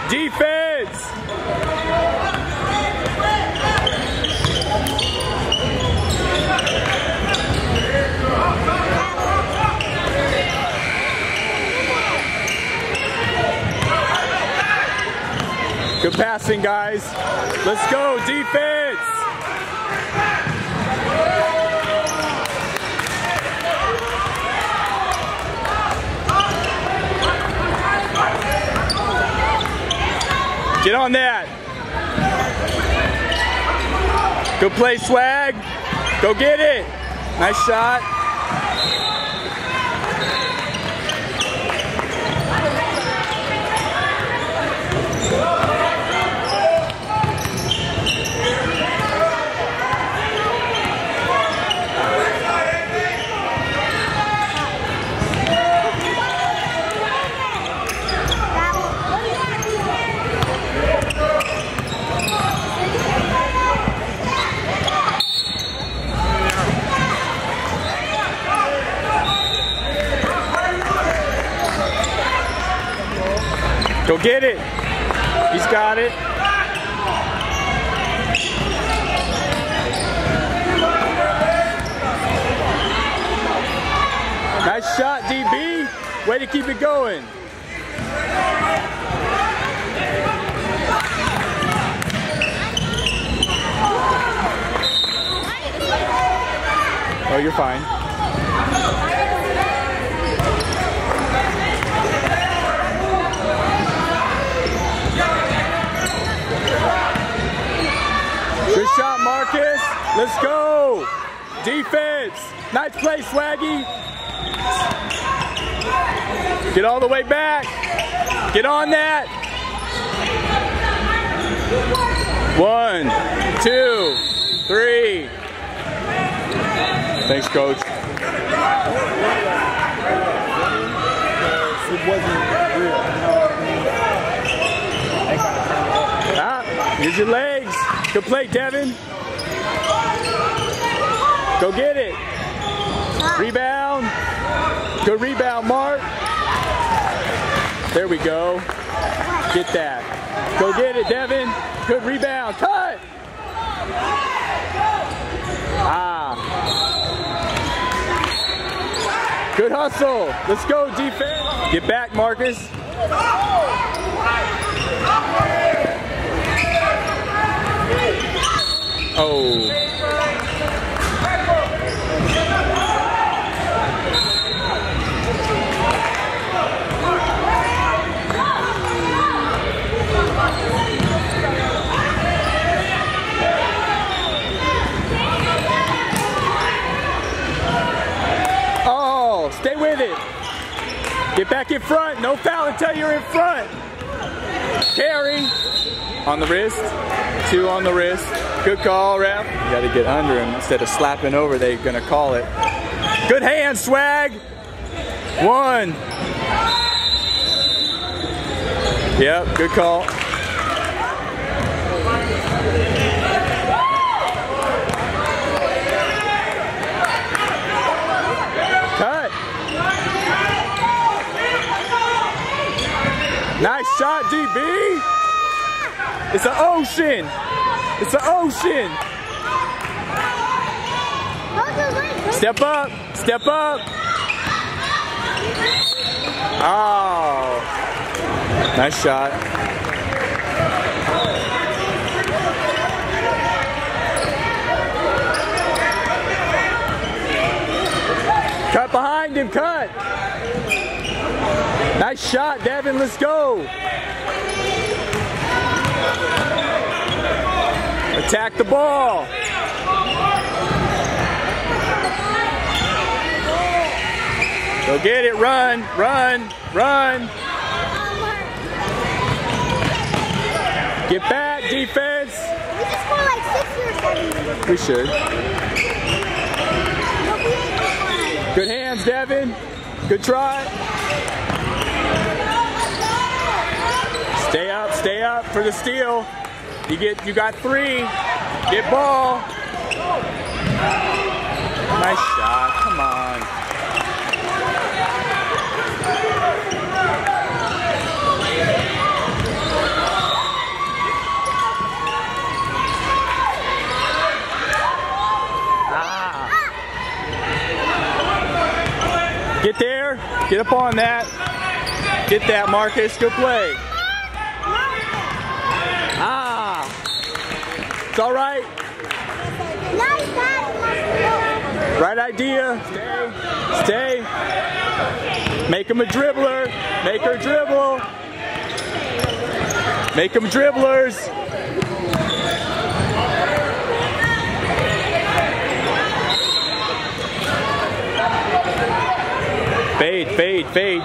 Defense! Good passing, guys. Let's go, defense! Get on that. Good play, Swag. Go get it. Nice shot. Go get it. He's got it. Nice shot, DB. Way to keep it going. Oh, you're fine. Good shot, Marcus. Let's go. Defense. Nice play, Swaggy. Get all the way back. Get on that. 1, 2, 3. Thanks, Coach. It wasn't real. Use your legs. Good play, Devin. Go get it. Rebound. Good rebound, Mark. There we go. Get that. Go get it, Devin. Good rebound. Cut. Good hustle. Let's go, defense. Get back, Marcus. Oh. Oh, stay with it. Get back in front. No foul until you're in front. Carry. On the wrist. 2 on the wrist. Good call, ref. You got to get under him instead of slapping over. They're going to call it. Good hand, Swag. 1. Yep, good call. Cut. Nice shot, DB. It's an ocean. It's an ocean. Step up. Step up. Oh. Nice shot. Cut behind him. Cut. Nice shot, Devin. Let's go. Attack the ball. Go get it. Run, run, run. Get back, defense. We just scored like 60 or 70. We should. Good hands, Devin. Good try. Stay up for the steal. You got 3. Get ball. Nice shot. Come on. Get up on that. Get that, Marcus. Good play. Ah. It's all right. Right idea. Stay. Make him a dribbler. Make her dribble. Make them dribblers. Fade.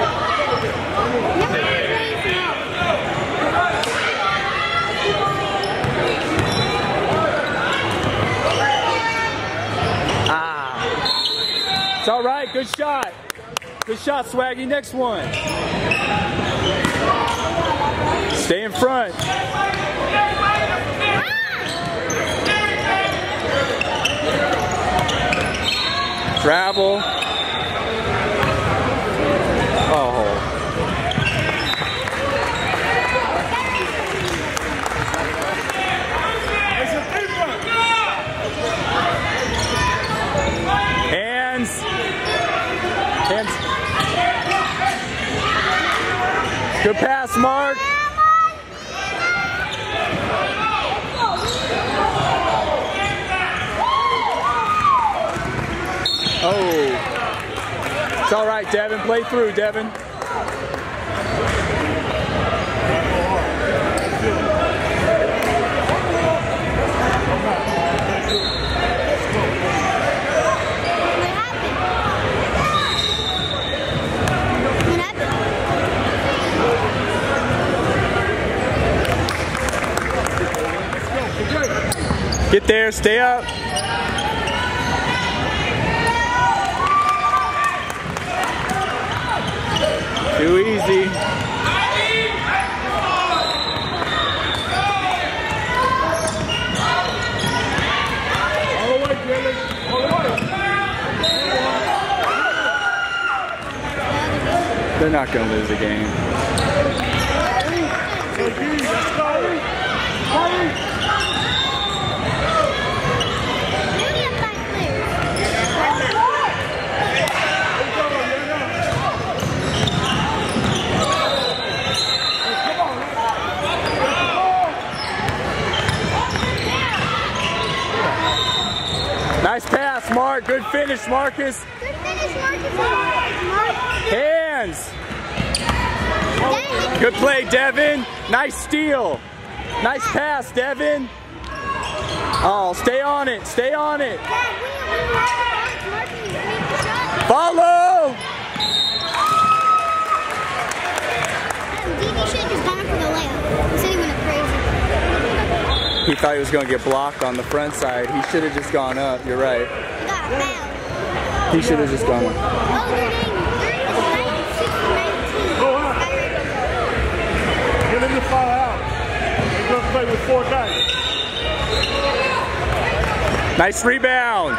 It's all right, good shot. Good shot, Swaggy. Next one. Stay in front. Travel. Oh. Hands. Good pass, Mark. Oh. It's all right, Devin. Play through, Devin. Get there, stay up. Too easy. All the way, Jimmy. All the way. They're not going to lose the game. Let's go. Nice pass, Mark. Good finish, Marcus. Good finish, Marcus. Hands. Good play, Devin. Nice steal. Nice pass, Devin. Oh, stay on it. Stay on it. Follow. DB should have just gone for the layup. He said he went crazy. He thought he was going to get blocked on the front side. He should have just gone up. You're right. He got fouled. He should have just gone up. Oh, they're in the 6-19. Go up. Get him to foul out. He's going to play with 4 guys. Nice rebound.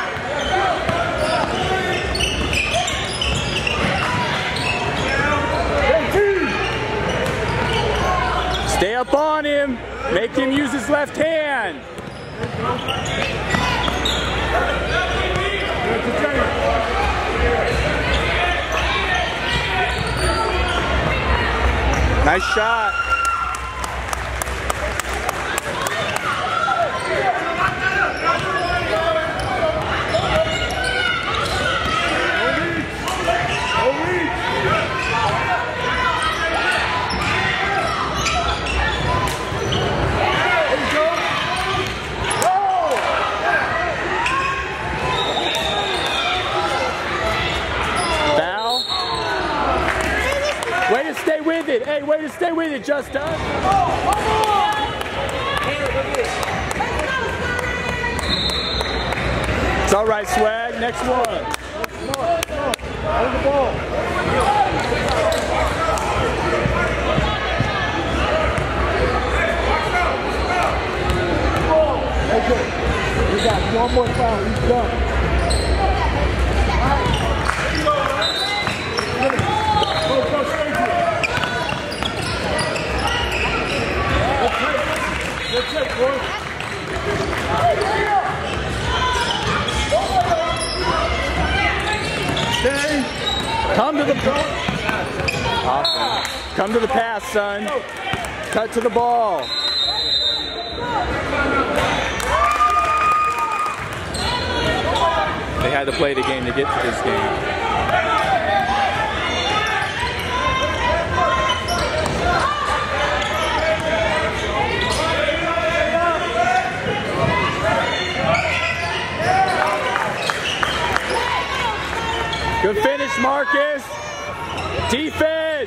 Stay up on him. Make him use his left hand. Nice shot. Way to stay with it. Hey, way to stay with it, Justin. It's all right, Swag. Next one. Hold the ball. Okay. We got one more foul. He's done. Good take, boy. Stay. Come to the awesome. Come to the pass, son. Cut to the ball. They had to play the game to get to this game. Good finish, Marcus. Defense.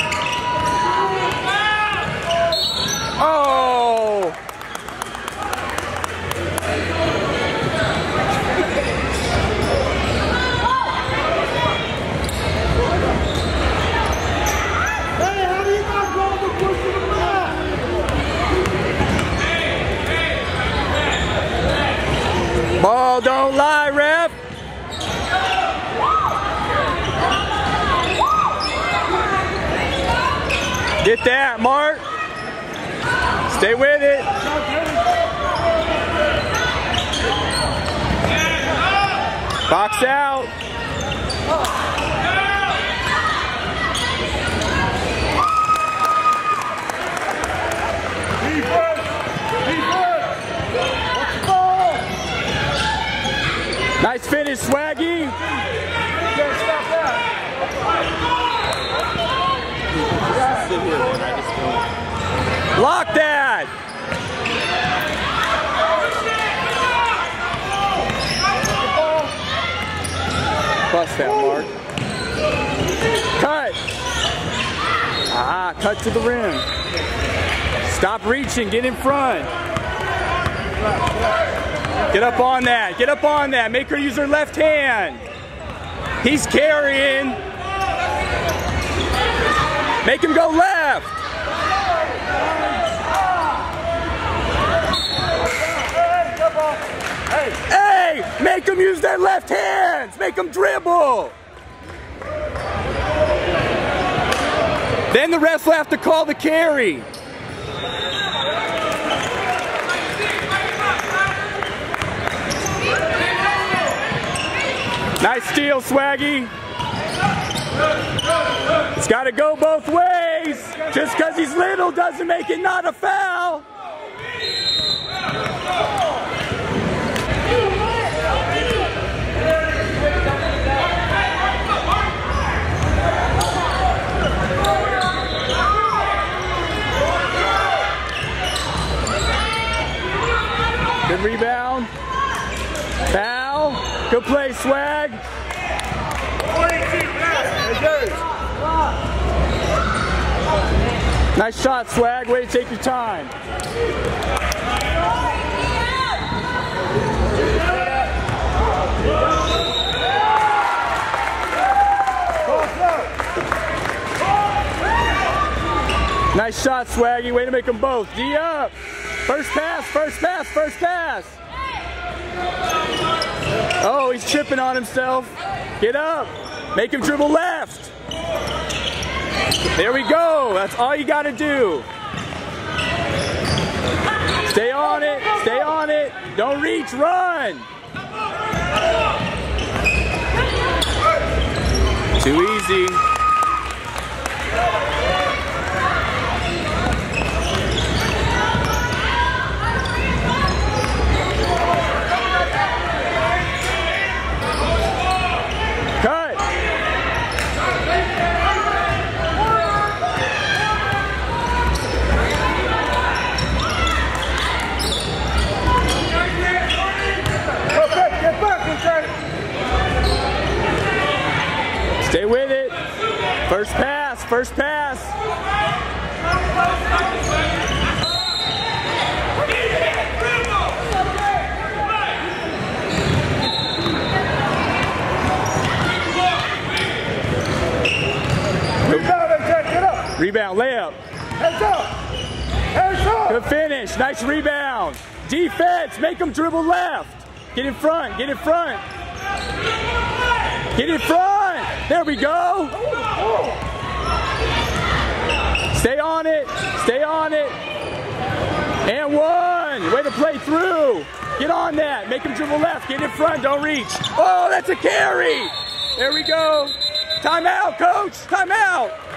Oh. Hey, how do you not go to push to the mat? Ball don't lie, ref. Get that, Mark. Stay with it. Box out. Defense! Defense! Watch the ball! Nice finish, Swaggy. You can't stop that. Block that. Bust that, Mark. Cut. Ah, cut to the rim. Stop reaching. Get in front. Get up on that. Get up on that. Make her use her left hand. He's carrying. Make him go left. Hey, make them use their left hands. Make them dribble. Then the refs will have to call the carry. Nice steal, Swaggy. It's got to go both ways. Just because he's little doesn't make it not a foul. Good rebound. Foul. Good play, Swag. Nice shot, Swag. Way to take your time. Nice shot, Swaggy. Way to make them both. D up. First pass, first pass, first pass. Oh, he's tripping on himself. Get up. Make him dribble left. There we go. That's all you got to do. Stay on it. Stay on it. Don't reach. Run. Too easy. Cut. Stay with it. First pass, first pass. Rebound, layup. Heads up! Heads up! Good finish. Nice rebound. Defense, make them dribble left. Get in front, get in front. Get in front. There we go. Stay on it. Stay on it. And one. Way to play through. Get on that. Make him dribble left. Get in front. Don't reach. Oh, that's a carry. There we go. Timeout, coach. Timeout.